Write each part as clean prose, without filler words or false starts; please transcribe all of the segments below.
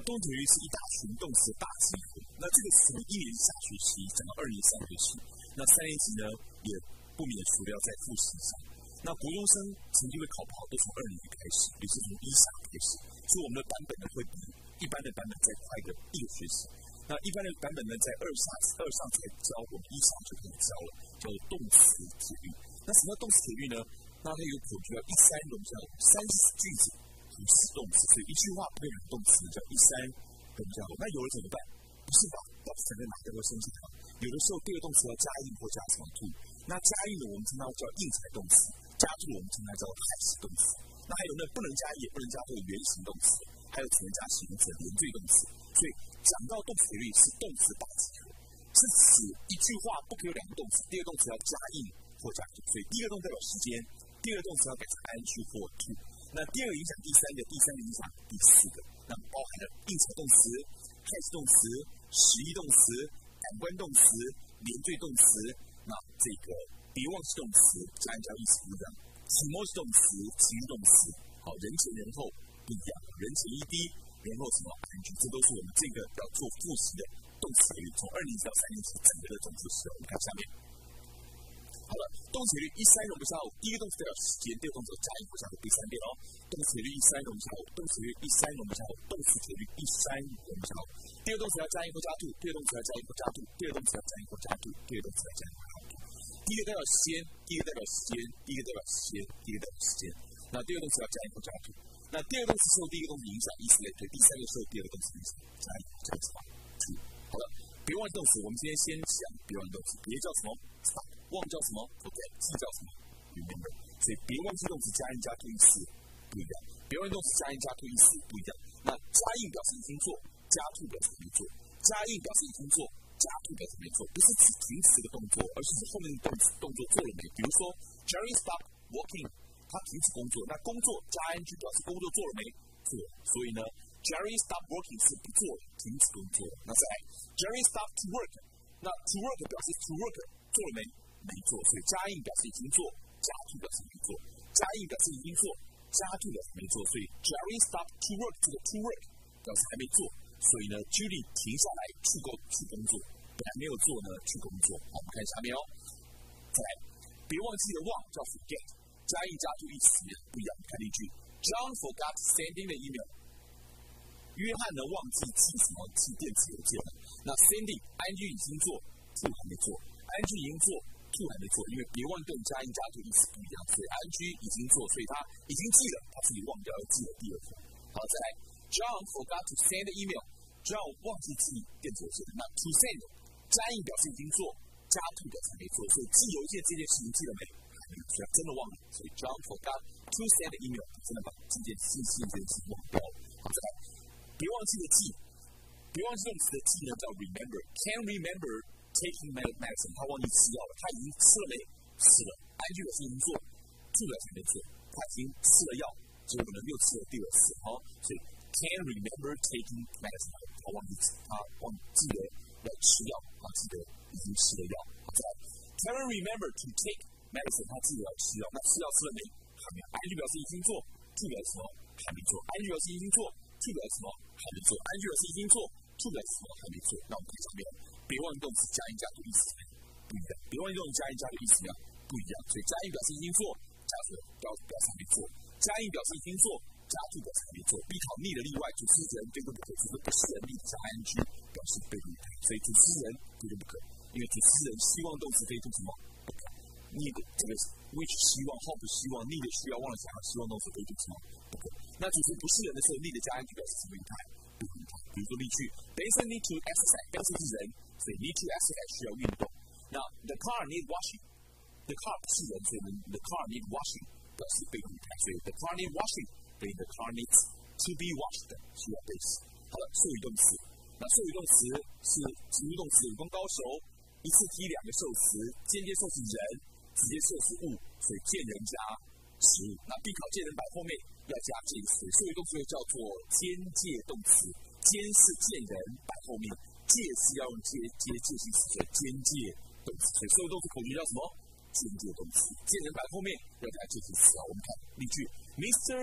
动词是一大群动词的大集合。那这个从1年级下学期讲到2年级上学期，那3年级呢也不免除了要在复习上。那国中生成绩会考不好，都从2年级开始，也是从1下开始，所以我们的版本呢会比一般的版本再快一个学期。那一般的版本呢，在2上才教，我们1上就可以教了，叫做动词铁律。那什么叫动词铁律呢？那它有口诀叫13种叫30句子不是动词，所以一句话不可以2动词，叫13种叫。那有了怎么办？不是把承认哪个会生气它？有的时候第二动词要加印或加什么 to， 那加印的我们称它叫应材动词，加 to 我们称它叫派系动词。那还有呢，不能加也不能加这个原形动词，还有只能加形容词、连缀动词。所以讲到动词铁律是动词大集合，是指一句话不可以有2个动词，第二动词要加印或加 to， 所以第一个动词代表时间，第二个动词要改成 ing 或 to。那第二个影响第三个，第三个影响第四个，那包含了应材动词、派系动词、实义动词、感官动词、连缀动词。那这个别忘记动词加印加意思不一样，什么是动词、其余动词，好，人前人后不一样，人前1滴，然后什么 ing， 这都是我们这个要做复习的动词铁律，从2年级到3年级整个的总复习。我们看下面。好了，动词铁律13种不下午，第一个动词代表时间，第二个动词加印或加 to， 第3遍哦。动词铁律13种不下午，动词铁律13种不下午，动词铁律13种不下午。第二个动词要加印或加 to， 第二个动词要加印或加 to， 第二个动词要加印或加 to， 第二个动词要加印或加 to。第一个代表时间，第一个代表时间，第一个代表时间，第一个代表时间。那第二个动词要加印或加 to。那第二个动词受第一个动词影响，以此类推。第三个受第二个动词影响，加印加 to。好了，别忘记动词，我们今天先讲别忘记动词，别叫什么 stop， 忘叫什么 forget， 记叫什么 remember。所以别忘记动词加印加 to 意思不一样，别忘记动词加印加 to 意思不一样。那加印表示已经做，加 to 表示没做。加印表示已经做，加 to 表示没做，不是指停止的动作，而是后面的动作做了没。比如说 Jerry stopped working， 他停止工作，那工作加 ing 表示工作做了没？做。所以呢 Jerry stopped working 是不做了，停止工作。那再来 Jerry stopped to work， 那 to work 表示 to work 做了没？没做。所以加印表示已经做，加 to 表示没做。加印表示已经做，加 to 表示没做。所以 Jerry stopped to work， 这个 to work 表示还没做。所以呢 Judy 停下来去工作，本来没有做呢去工作。好，我们看下面哦。再来，别忘记的忘叫 forget， 加印加 to 意思不一样。看例句 ，John forgot sending the email。约翰呢忘记寄什么？寄电子邮件了。那 sending ing 已经做 ，to 还没做 ；ing 已经做 ，to 还没做。因为别忘动加印加 to 意思不一样，所以 ing 已经做，所以他已经寄了，他自己忘掉了寄了第二封。好，再来 ，John forgot to send the email。John 忘记寄电子邮件，那 to send 加印表示已经做，加 to 表示没做，所以寄邮件这件事情寄了没？还没有，所以真的忘了。所以 John forgot to send the email， 真的把这件事情忘掉了。好，再来，别忘记的记，别忘记动词的记呢叫 remember。Can remember taking medicine， 他忘记吃药了，他已经吃了没？吃了。ing 表示已经做，to 表示没做，他已经吃了药，结果呢又吃了第二次。好，所以 can remember taking medicine， 他忘记了要吃药，他记得已经吃了药。再来 ，can remember to take medicine， 他记得要吃药，那吃药吃了没？还没有。ing 表示已经做，to 表示什么？还没做。ing 表示已经做，to 表示什么？还没做。ing 表示已经做，to 表示什么？还没做。那我们看下面，别忘记动词加印加 to 意思不一样，别忘记动词加印加 to 意思不一样。所以加印表示已经做，加 to 表示还没做。加印表示已经做，加 to 表示还没做。必考逆的例外，主持人对不可，就是不是人力加 ing 表示被动语态，所以主持人对不可，因为主持人希望动词可以做什么？不可。逆的这个 which 希望 hope 希望，逆的需要忘了讲了，希望动词可以做什么？不可。那主持人不是人的时候，逆的加 ing 表示什么语态？不可语态。比如说例句 ，Benson need to exercise， Benson 是人，所以 need to exercise 需要运动。那 the car need washing，the car 不是人，所以 the car need washing 表示被动语态，所以 the car need washing 等于 the car needs to be washed 需要被洗。好了，授予动词，那授予动词是直语动词，武功高手，一次提2个受词，间接受词人，直接受词物，所以见人加实物。那必考见人摆后面要加介词，授予动词叫做间介动词，间是见人摆后面，介是要用介系词，所以间介动词。所以授予动词口诀叫什么？间接动词，见人摆后面要加介词啊。我们看例句 ，Mr.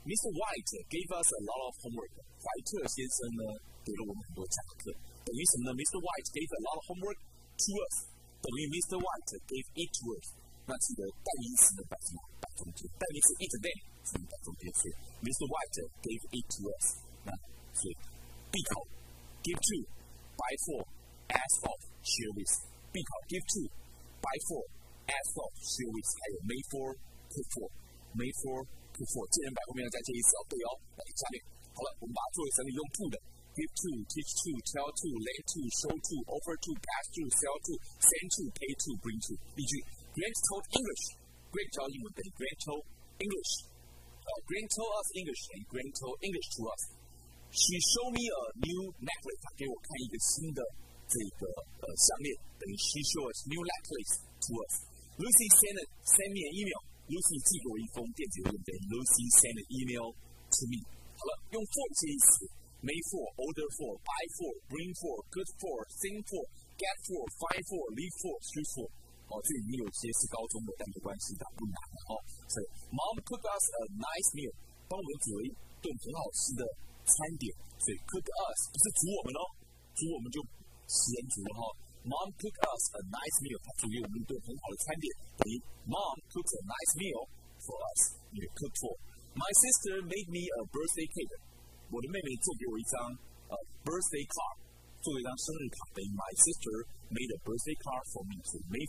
Mr. White gave us a lot of homework. 怀特先生呢给了我们很多讲课，等于什么呢 ？Mr. White gave a lot of homework to us， 等于 Mr. White gave it to us。那记得代名词呢摆中间，代名词 it them 是摆中间，所以 Mr. White gave it to us。那所以必考 give to buy for ask for share with， 必考 give to buy for ask for share with， 还有 made for cook for。Made for, cook for， 见人摆后面要加介意词哦，对哦。来下面，好了，我们把它作为整理用 to 的 ，give to, teach to, tell to, lend to, show to, offer to, pass to, sell to, send to, pay to, bring to。例句 ：Grant told English， Grant 教英文等于 Grant told English。Grant told us English 等于 Grant told English to us。She showed me a new necklace， 她给我看一个新的这个项链，等于 She showed us new necklace to us。Lucy sent me an email。Lucy 寄给我一封电子邮件，等于 Lucy sent an email to me。好了，用 for 介意词 ，made for, order for, buy for, bring for, good for, sing for, get for, find for, leave for, choose for。这里面有些是高中的，但没关系，它不难所以 Mom cooked us a nice meal， 帮我们煮了一顿很好吃的餐点。所以 cook us 不是煮我们煮我们就食人族了Mom cooked us a nice meal， 她煮给我们一顿很好的餐点，等于 Mom cooked a nice meal for us， 也 cook for。My sister made me a birthday cake， 我的妹妹做给我一张birthday card， 做了一张生日卡，等于 My sister made a birthday card for me， 所以 made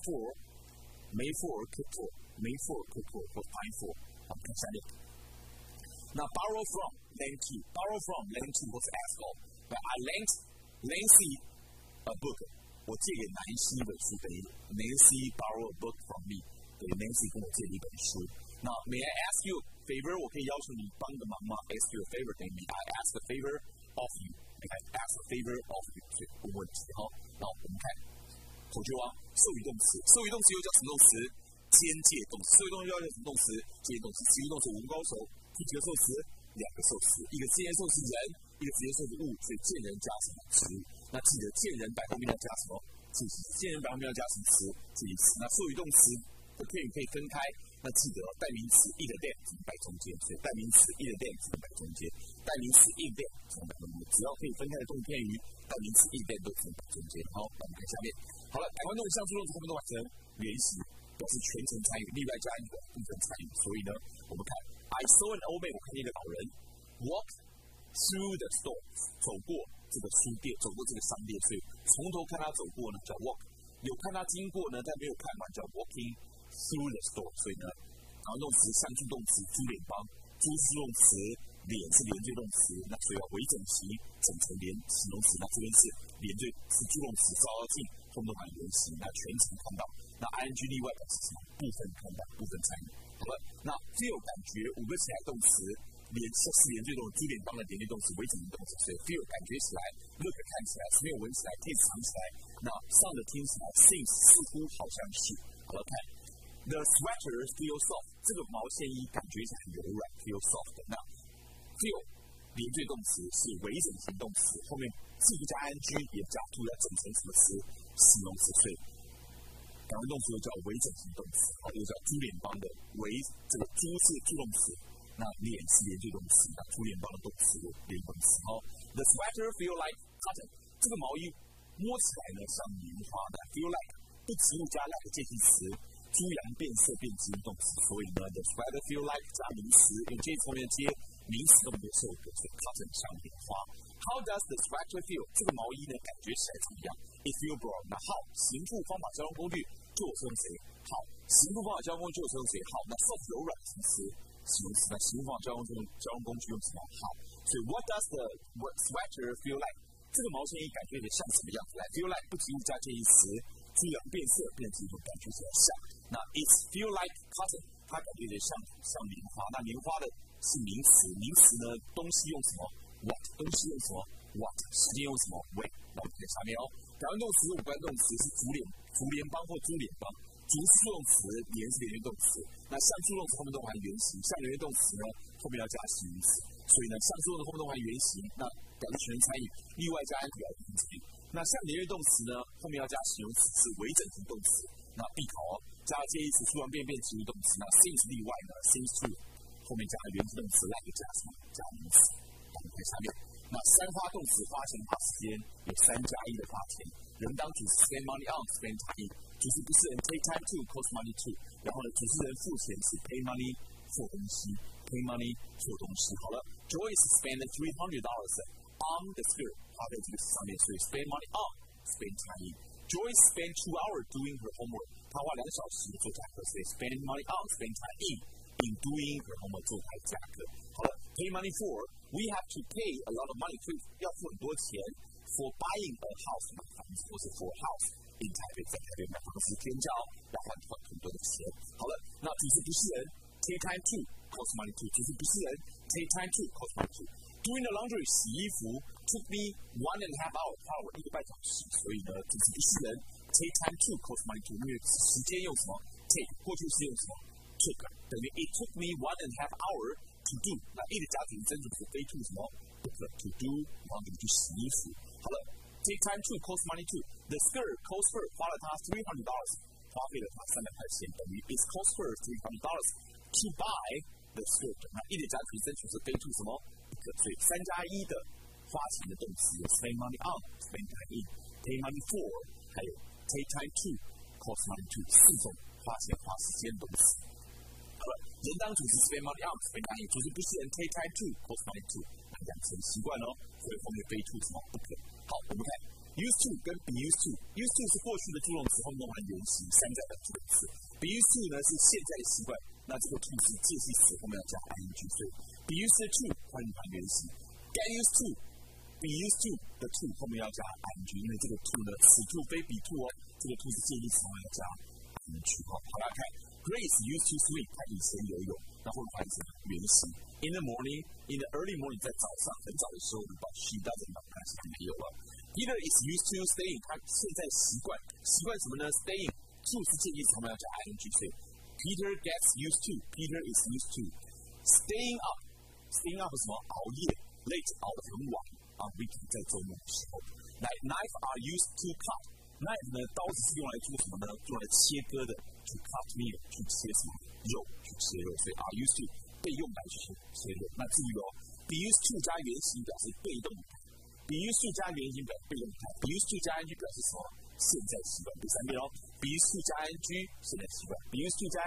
for cook for，made for cook for 或 find for。我们看下面，那 borrow from lend to 或是 ask for， 那 I lent Nancy a book。我借给南希一本书，等于 Nancy borrow a book from me， 等于 Nancy 跟我借了一本书。那 May I ask you a favor？ 我可以要求你帮个忙吗 ？Ask you a favor， 等于 May I ask a favor of you？May I ask a favor of you？ 所以问问题那我们看口诀王，授予动词，授予动词又叫什么动词？间接动词。授予动词又叫什么动词？间接动词。词语动词我们高手，第几个受词？两个受词，一个直接受词人，一个直接受词物，所以见人加什么词？那记得见人摆后面要加什么？见人摆后面要加什么词？介意词。那授予动词的片语可以分开，那记得代名词 it them 只能摆中间，所以代名词 it them 只能摆中间，代名词 it them 只能摆中间，只要可以分开的动片语，代名词 it them 都只能摆中间。好，我们看下面。好了，台湾动词、像助动词后面都完成原形，表示全程参与，例外加一个部分参与。所以呢，我们看 I saw an old man， 我看见一个老人 walk through the store， 走过这个书店，走过这个商店，所以从头看他走过呢叫 walk， 有看他经过呢，但没有看完叫 walking through the store。所以呢，常用动词、像助动词、猪脸帮，猪是动词，脸是连缀动词，那所以要为整齐，整成连形容词。那这边是连缀是助动词，稍稍近，后面都含原形，那全程看到。那 ing 例外表示什么？部分看到，部分参与。好了，那 feel 感觉5个起来动词。是连缀动词，猪脸帮的连缀动词，为整齐动词，所以 feel 感觉起来 ，look 看起来 ，smell 闻起来 ，taste 尝起来，那sound 听起来 ，seems 似乎好像是。好了，看 the sweater feels soft， 这个毛线衣感觉起来很柔软 ，feel soft。那 feel 连缀动词是为整形动词，后面既不加 ing 也加 to 要整成什么词？形容词，所以感官动词又叫为整形动词，又叫猪脸帮的为这个猪是助动词。那脸是连缀动词，那猪脸帮的动词连动词。The sweater feel like cotton， 这个毛衣摸起来呢像棉花的 ，feel like 不植物加 like 介系词，猪羊变色变植物动词，所以呢 the sweater feel like 加名词，因为这一后面接名词都没有受格，所以 cotton 像棉花。How does the sweater feel？ 这个毛衣呢感觉起来怎么样 ？It feel broad。那 how 形副方法交通工具就我是用谁？好，形副方法交通工具就我是用谁？好，那 soft 柔软什么词？形容词，那形副方法交通工具用什么？好，所以 what does the sweater feel like？ 这个毛线衣感觉像什么样子？来 feel like 不及物加介意词，猪羊变色变成一种感觉起来像。那 it feel like cotton， 它感觉像棉花。那棉花的是名词，名词呢东西用什么 ？what 东西用什么 ？what 时间用什么 ？when。那我们看下面表现动词、五官动词是竹联帮或猪脸帮。竹是助动词，连是连缀动词。那像助动词后面都含原形，像连缀动词呢后面要加形容词。所以呢，像助动词后面都含原形，那表示全人参与，例外加 ing 表示参与。那像连缀动词呢后面要加形容词，是为整形动词。那必考加介意词，数完变植物动词。那 seems 例外呢 ，seems to 后面加原形动词 like 加什么？加名词。我们看下面，那三花动词花钱花时间有3+1的花钱，人当主词 spend money on spend time， 主词不是人 take time to cost money to， 然后呢主持人付钱是 pay money 付东西 pay money 付东西。好了 ，Joyce spent $300 on the skirt， 花在这个上面，所以 spend money on spend time。Joyce spent 2 hours doing her homework， 她花2小时做家课，所以 spend money on spend time in doing her homework 做她的家课。好了 ，pay money for we have to pay a lot of money， 所以要付很多钱 for buying a house 买房子，或是 for a house in 台北，在台北买房子天价要花很多的钱。好了，那主词不是人 take time to cost money to， 主词不是人 take time to cost money to。Doing the laundry 洗衣服 took me 1.5 hours， 花了我1个半小时，所以呢，主词不是人 take time to cost money to， 因为时间用什么 take， 过去式用什么 took， 等于 it took me 1.5 hours to do， 那 it 的加主真主词非 to 什么 to do laundry 去洗衣服。好了 ，take time to cost money to the skirt cost her 花了他$300， 花费了他300块钱，等于 it cost her $300 to buy the skirt， 那 it 的加主真主词非 to 什么？所以3+1的花钱的动词有 spend money on spend time in pay money for， 还有 take time to cost money to 4种花钱花时间的动词。好了，人当主词 spend money on spend time in， 主词不是人 take time to cost money to， 那养成习惯哦，所以后面非 to 什么不可。好，我们看 used to 跟 be used to。used to 是过去的助动词，后面用完原形山寨的助动词。be used to 呢是现在的习惯，那这个 to 是介系词，后面要加 ing， 所以 be used to 换成原形 ，get used to be used to 的 to 后面要加 ing， 因为这个 to 呢此 to 非彼 to 哦，这个 to 是介系词，后面要加 ing。好，大家看 Grace used to swim， 她以前游泳，然后换成原形 in the morning in the early morning， 在早上很早的时候 ，but she doesn't， 她现在没有了。Peter is used to staying， 他现在习惯什么呢 ？Staying to 是介系词，后面要加 ing， 所以 Peter gets used to。Peter is used to staying up。Staying up 是什么？熬夜 ，late 熬得很晚啊 ，weekend 在周末的时候。Like knife are used to cut。knife 呢，刀子是用来做什么呢？用来切割的 ，to cut meat， 去切什么肉？去切肉，所以 are used to 被用来去切肉。那注意哦 ，be used to 加原形表示被动态 ，be used to 加原形表示被动态 ，be used to 加 ing 表示什么？现在习惯。第三遍哦 ，be used to 加 ing 现在习惯 ，be used to 加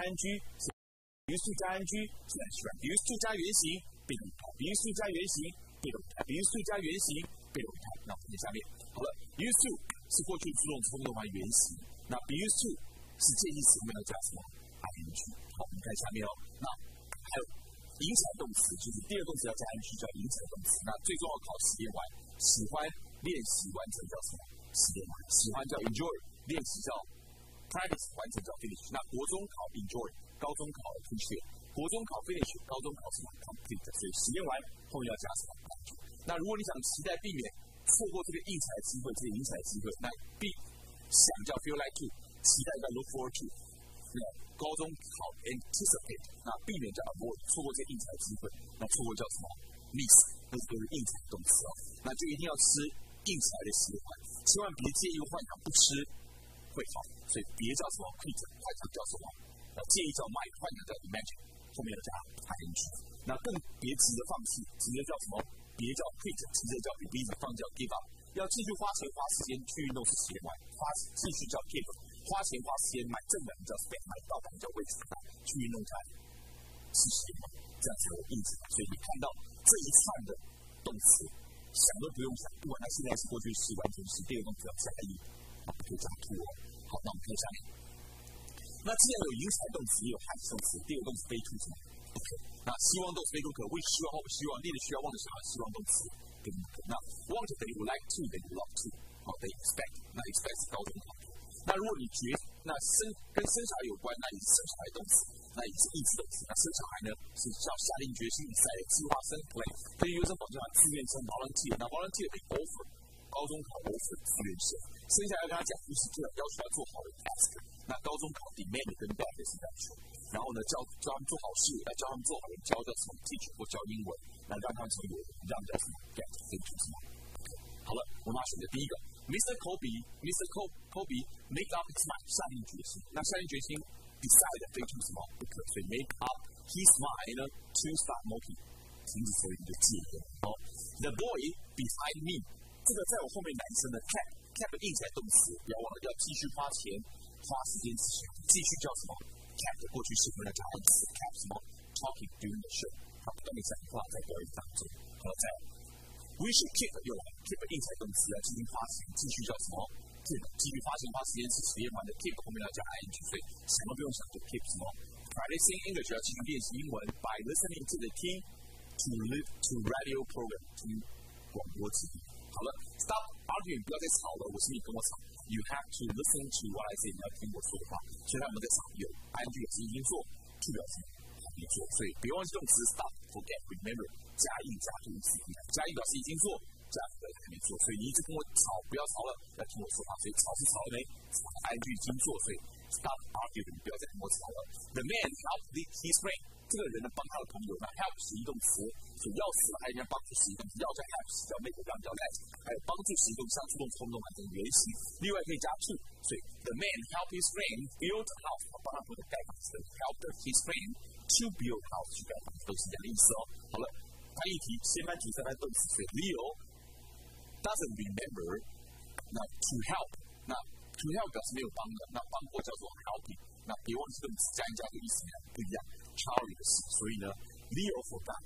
ing。be used to 加 ing 现在习惯 ，be used to 加原形被动态 ，be used to 加原形被动态 ，be used to 加原形被动态。那我们看下面，好了 ，used to 是过去助动词后面用完原形，那 be used to 是介系词后面要加什么 ing。好，我们看下面哦，那还有引起来动词，就是第二动词要加 ing 叫引起来动词。那最重要考实验完，喜欢练习完成叫什么？实验完，喜欢叫 enjoy， 练习叫 practice， 完成叫 finish。那国中考 enjoy， 高中考 finish， 国中考 finish， 高中考什么 complete。所以实验完后面要加什么？那如果你想期待避免错过这个应采机会，这个引采机会，那想叫 feel like to， 期待叫 look forward to。那高中考 anticipate， 那避免叫 avoid， 错过这个应采机会，那错过叫什么 miss， 那就是应采动词哦。那就一定要吃应采的喜欢，千万别介意幻想不吃会好，所以别叫什么 quit， 幻想叫什么？介意叫 might， 幻想叫 imagine， 后面要加 ing。那更别急着放弃，急着叫什么？别叫 quit， 急着叫 release， 放叫 give up。要继续花钱花时间去运动是实验完，继续叫 give， 花钱花时间买正版叫 spend， 买盗版叫 waste， 去运动才是实验完，这样才有意思。所以你看到这一串的动词，想都不用想，不管它现在是过去式、完成式，第二个动词要加意，不可以加 to 哦。好，那我们看下面。那既然有引采动词，也有害动词，第二个动词非 to 什么？不可。那希望动词非 to 可，为希望后希望，力的需要，望的希望，希望动词跟不可。那 want 等于 like to 等于 love to， 好，等于 expect， 那 expect 是高中考的。那如果你那跟生小孩有关，那也是生小孩动词，那也是意志动词。那生小孩呢，是叫下定决心、decide、计划生 plan， 可以有种保证自愿生 volunteer， 那 volunteer 等于 offer， 高中考 offer 自愿生，生下来跟他讲故事，就要求他做好的 task。那高中考 demand 跟 beg 是要求，然后呢教他们做好事，教他们做好人，教叫什么 teach 或教英文，那让他们成为让叫什么 get 跟出什么。好了，我们要选择第一个 ，Mr. Kobe make up his mind， 下定决心。那下定决心 decide 非出什么不可，所以 make up he smiled to stop smoking. 停止抽烟就戒烟。The boy behind me， 这个在我后面男生的 kept 硬起来动词，不要忘了要继续花钱、花时间继续叫什么 kept 过去式回来加动词 kept 什么 talking during the show， 他不断的讲话在表演当中。好，再来 we should keep 又来 keep 硬起来动词要继续花钱，继续叫什么 keep 继续花钱花时间是实验完的 keep 后面要加 ing， 所以想都不用想就 keep 什么 practicing English 要继续练习英文 by listening to the key to radio program 听广播节目。好了 ，stop arguing， 不要再吵了，我是你跟我吵。You have to listen to what I say， 你要听我说的话。现在我们在吵有 ing 也是已经做，to 表示还没做，所以别忘记动词 stop、forget、remember 加意加注意词，加意表示已经做，加注表示还没做，所以你一直跟我吵，不要吵了，要听我说话。所以吵是吵了没？ing 已经做，所以 stop arguing， 不要再跟我吵了。The man helped his friend。这个人呢，帮他的朋友呢 ，help 实义动词，所以要死了，还有人家帮助实义动词，要叫 help， 叫 make， 叫 let， 还有帮助实义动词，像助动、从动完成原形。另外可以加 to， 所以 the man helped his friend build a house， 帮他朋友盖房子 ，helped his friend to build house 去盖房子，都是一样的意思哦。好了，翻译题，先班主三班动词，所以 Leo doesn't remember， 那 to help， 那 to help 表示没有帮的，那帮过叫做 helping， 那别忘记动词加一加的意思呢不一样。Charlie 的事，所以呢 ，Leo forgot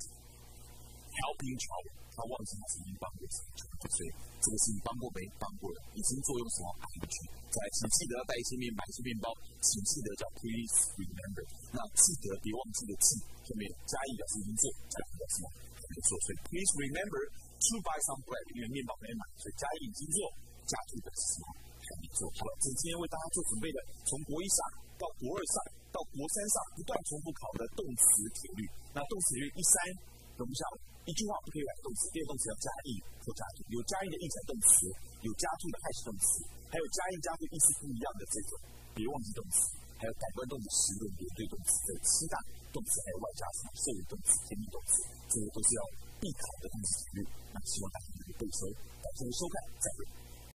helping Charlie， 他忘记他曾经帮过谁，所以这个是你帮过没？帮过了，已经做用什么 ing？ 再来，请记得要带一些面买一些面包，请记得叫 please remember。那记得别忘记的记后面加一表示已经做，加一表示还没做，所以 please remember to buy some bread， 因为面包没买，所以加一已经做，加一表示还没做。好了，这是今天为大家做准备的，从国一上到国二上到国三上不断重复考的动词铁律。那动词铁律1、3容不下一句话不可以改动词，第二动词要加意或加注，有加意的硬起来动词，有加注的害词动词，还有加意加注意思不一样的这种，别忘记动词，还有改观动词、实论连对动词的7大动词，还有外加什么受语动词、天命动词，这些都是要必考的动词铁律。那希望大家能够背熟。感谢收看，再会。